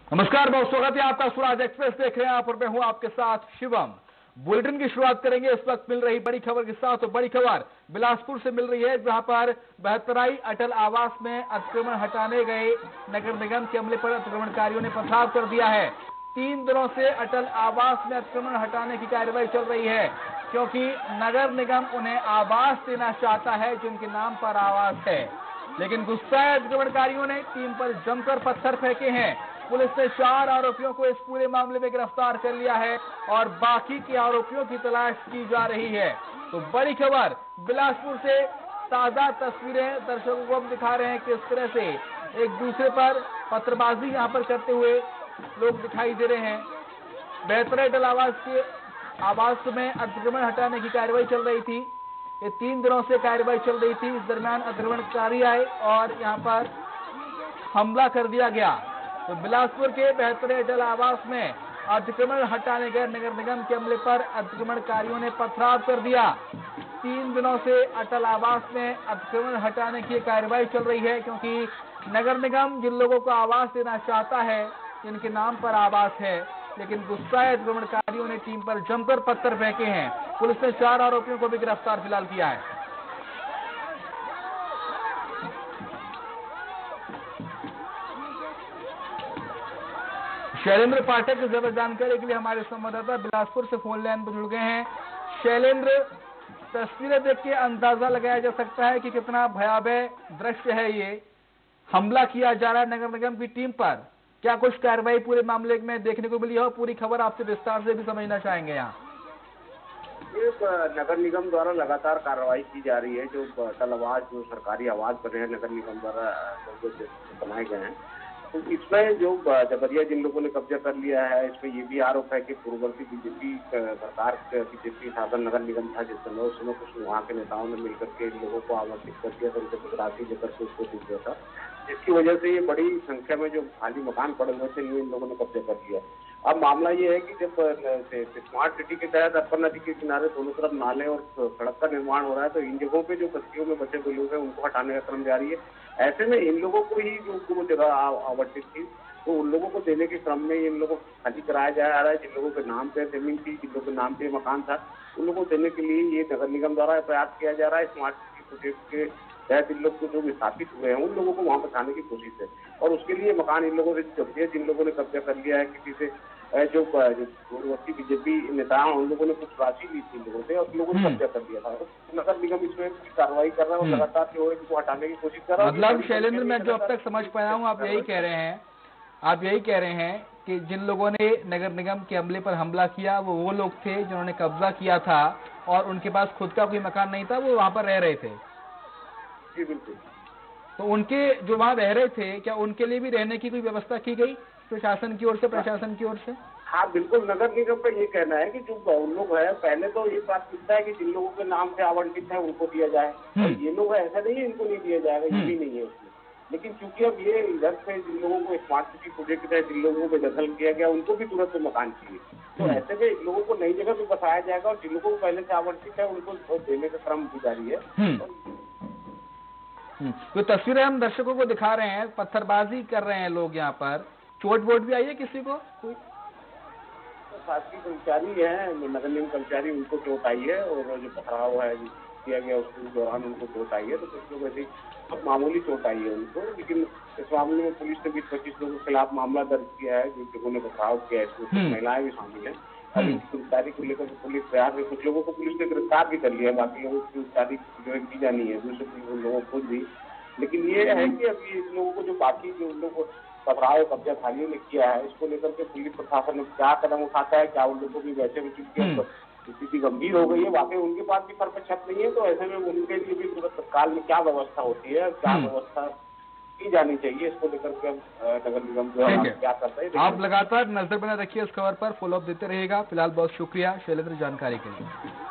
नमस्कार, बहुत स्वागत है आपका। स्वराज एक्सप्रेस देख रहे हैं आप और मैं हूं आपके साथ शिवम। बुलेटिन की शुरुआत करेंगे इस वक्त मिल रही बड़ी खबर के साथ। तो बड़ी खबर बिलासपुर से मिल रही है, जहां पर बहतराई अटल आवास में अतिक्रमण हटाने गए नगर निगम के अमले पर अतिक्रमणकारियों ने पथराव कर दिया है। 3 दिनों से अटल आवास में अतिक्रमण हटाने की कार्रवाई चल रही है, क्योंकि नगर निगम उन्हें आवास देना चाहता है जिनके नाम पर आवास है। लेकिन गुस्साए अतिक्रमणकारियों ने टीम पर जमकर पत्थर फेंके हैं। पुलिस ने 4 आरोपियों को इस पूरे मामले में गिरफ्तार कर लिया है और बाकी के आरोपियों की तलाश की जा रही है। तो बड़ी खबर बिलासपुर से ताजा तस्वीरें दर्शकों को हम दिखा रहे हैं, किस तरह से एक दूसरे पर पत्थरबाजी यहां पर करते हुए लोग दिखाई दे रहे हैं। बहतराई अटल आवास में अतिक्रमण हटाने की कार्रवाई चल रही थी। ये 3 दिनों से कार्रवाई चल रही थी। इस दरमियान अतिक्रमणकारी आए और यहाँ पर हमला कर दिया गया। तो बिलासपुर के बहतराई अटल आवास में अतिक्रमण हटाने गए नगर निगम के अमले पर अतिक्रमणकारियों ने पथराव कर दिया। 3 दिनों से अटल आवास में अतिक्रमण हटाने की कार्रवाई चल रही है, क्योंकि नगर निगम जिन लोगों को आवास देना चाहता है, जिनके नाम पर आवास है, लेकिन गुस्साए अतिक्रमणकारियों ने टीम पर जमकर पत्थर फेंके हैं। पुलिस ने 4 आरोपियों को भी गिरफ्तार फिलहाल किया है। शैलेंद्र पाठक ज्यादा जानकारी के लिए हमारे संवाददाता बिलासपुर से फोन लाइन पर जुड़ गए हैं। शैलेंद्र, तस्वीरें देख के अंदाजा लगाया जा सकता है कि कितना भयावह दृश्य है ये। हमला किया जा रहा है नगर निगम की टीम पर। क्या कुछ कार्रवाई पूरे मामले में देखने को मिली है? पूरी खबर आपसे विस्तार से भी समझना चाहेंगे। यहाँ ये नगर निगम द्वारा लगातार कार्रवाई की जा रही है। जो अटल आवास, जो सरकारी आवास बने हैं नगर निगम द्वारा जो बनाए गए हैं, तो इसमें जो जबरिया जिन लोगों ने कब्जा कर लिया है, इसमें ये भी आरोप है कि पूर्ववर्ती बीजेपी सरकार, बीजेपी शासन नगर निगम था जिस समय, उस समय कुछ वहाँ के नेताओं ने मिलकर के इन लोगों को आमंत्रित कर दिया था, उनसे कुछ राशि लेकर के उसको दे दिया था, जिसकी वजह से ये बड़ी संख्या में जो खाली मकान पड़े हुए थे, इन लोगों ने कब्जा कर लिया। अब मामला ये है कि जब स्मार्ट सिटी के तहत अरपन नदी के किनारे दोनों तरफ नाले और सड़क का निर्माण हो रहा है, तो इन जगहों पे जो बस्तियों में बचे हुए लोग हैं उनको हटाने का क्रम जारी है। ऐसे में इन लोगों को ही जो उनको जगह आवंटित थी, तो उन लोगों को देने के क्रम में इन लोगों को खाली कराया जा रहा है। जिन लोगों के नाम पे जमीन थी, जिन लोगों के नाम पे मकान था, उन लोगों को देने के लिए ये नगर निगम द्वारा प्रयास किया जा रहा है। स्मार्ट सिटी प्रोजेक्ट के तहत इन लोग को जो विस्थापित हुए हैं उन लोगों को वहाँ बचाने की कोशिश है, और उसके लिए मकान इन लोगों से कब्जे, जिन लोगों ने कब्जा कर लिया है किसी से, जो पूर्ववर्ती बीजेपी नेता उन लोगों ने कुछ राशि ली थी लोगों से और लोगों ने कब्जा कर दिया था। तो नगर निगम इसमें कार्रवाई कर रहा है और लगातार जो है इनको हटाने की कोशिश कर रहा है। मतलब शैलेंद्र, मैं जो अब तक समझ पाया हूँ, आप यही कह रहे हैं कि जिन लोगों ने नगर निगम के अमले पर हमला किया वो लोग थे जिन्होंने कब्जा किया था और उनके पास खुद का कोई मकान नहीं था, वो वहां पर रह रहे थे। जी बिल्कुल। तो उनके जो वहां रह रहे थे, क्या उनके लिए भी रहने की कोई व्यवस्था की गई प्रशासन की ओर से? हाँ बिल्कुल, नगर निगम का ये कहना है कि जो उन लोग है, पहले तो ये प्राथमिकता है कि जिन लोगों के नाम से आवंटित है उनको दिया जाए। ये लोग ऐसा नहीं है इनको नहीं दिया जाएगा, ये भी नहीं है उसमें। लेकिन चूंकि अब ये इधर से जिन लोगों को स्मार्ट सिटी प्रोजेक्ट के तहत जिन लोगों को बेदखल किया गया, उनको भी तुरंत मकान चाहिए, तो ऐसे में इन लोगों को नई जगह भी बसाया जाएगा और जिन लोगों को पहले से आवंटित है उनको देने का क्रम भी जारी है। तो तस्वीरें हम दर्शकों को दिखा रहे हैं, पत्थरबाजी कर रहे हैं लोग यहाँ पर। चोट वोट भी आई है किसी को? कोई शासकीय कर्मचारी है, नगर निगम कर्मचारी, उनको चोट आई है, और जो पथराव है किया गया उसके दौरान उनको चोट आई है। तो कुछ लोग ऐसी मामूली चोट आई है उनको, लेकिन इस मामले में पुलिस ने 20-25 लोगों के खिलाफ मामला दर्ज किया है जिन्होंने पथराव किया है। इसमें महिलाएं भी शामिल है। अभी गिरफ्तारी को लेकर पुलिस प्रयास में, कुछ लोगों को पुलिस ने गिरफ्तार भी कर लिया है, बाकी लोगों की गिरफ्तारी जो है की जानी है, दूसरे लोगों को भी। लेकिन ये है कि अभी इन लोगों को जो बाकी जो उन लोगों को पथराव कब्जाधारियों ने किया है, इसको लेकर के पुलिस प्रशासन क्या कदम उठाता है, क्या उन लोगों की वैसे भी स्थिति गंभीर हो गई है, वाकई उनके पास भी सर पे छत नहीं है, तो ऐसे में उनके लिए भी तत्काल में क्या व्यवस्था होती है, क्या व्यवस्था की जानी चाहिए, इसको लेकर के नगर निगम जो है क्या करता है। आप लगातार नजर बना रखिए इस खबर पर, फॉलोअप देते रहिएगा। फिलहाल बहुत शुक्रिया शैलेंद्र जानकारी के लिए।